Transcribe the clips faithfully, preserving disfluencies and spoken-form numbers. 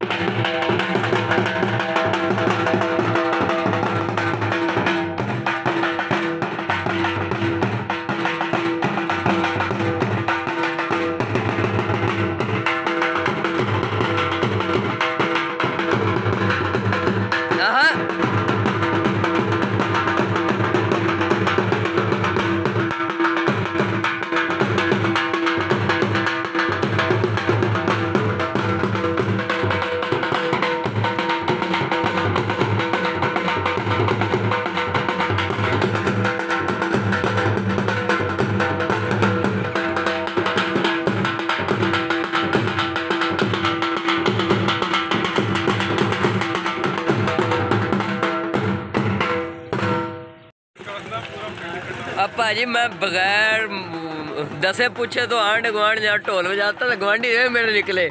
अब भाजी मैं बगैर दसे पूछे तो आंड गुआंढ जहाँ ढोल बजाता तो गुआंढी ये मेरे निकले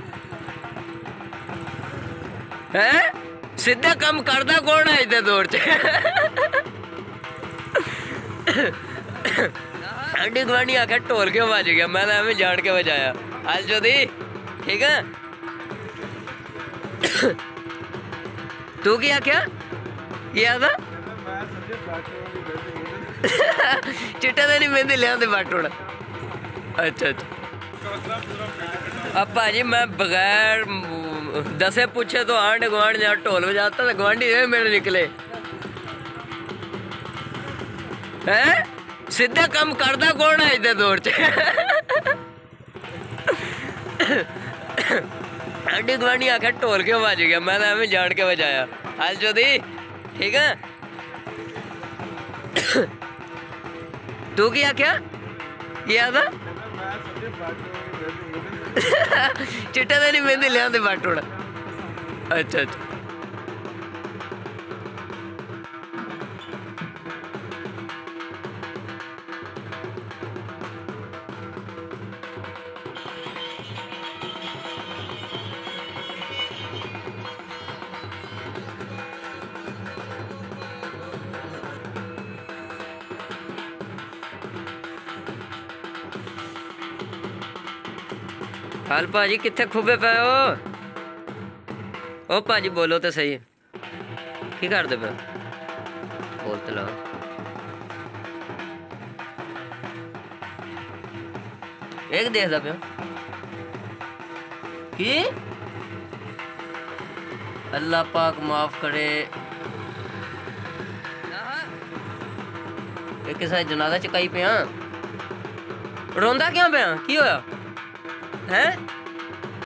हैं सीधे कम करदा कौन है इधर दौर च आंडी गुआंढी आखिर ढोल क्यों बज गया मैं तो एवं जान के बजाया आज जो दी ठीक है तू क्या क्या क्या था चिट्टे तो नहीं मेहंदी लिया बट अच्छा अच्छा अब भाजी मैं बगैर दसे पूछे तो आंड गुआंढ जहाँ ढोल बजाता तो गुआंढी ये मेरे निकले हैं सीधे कम करदा कौन है इधर दौर च आंडी गुआंढी आखिर ढोल क्यों बज गया मैं तो एवं जान के बजाया आज जो दी ठीक है तू क्या क्या क्या था चिट्टे तो नहीं मेहंदी लिया बट अच्छा अच्छा हाल भाजी कितने खूबे पे हो ओ भाजी बोलो तो सही की करते पे बोल तो लो एक देखदा पे की अल्लाह पाक माफ करे एक किसा जनाजा चकाई पे रोंदा क्यों पे की होया हैं